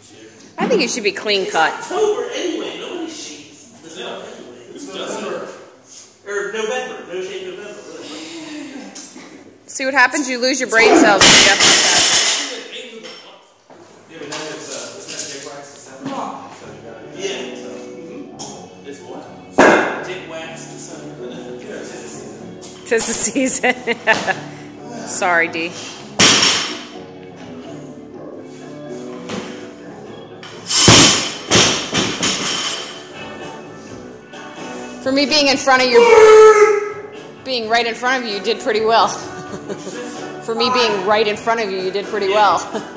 I think it should be clean cut. October anyway. Nobody shaves this month anyway. It's December. Or November. No shave November. See what happens? You lose your brain cells when you get like that. Yeah, but now it's dick wax December. Yeah. It's what? Dick wax December. Tis the season. Sorry, D. For me being in front of you, being right in front of you, you did pretty well. For me being right in front of you, you did pretty well.